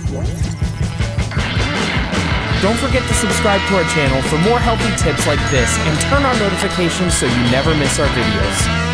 Don't forget to subscribe to our channel for more healthy tips like this and turn on notifications so you never miss our videos.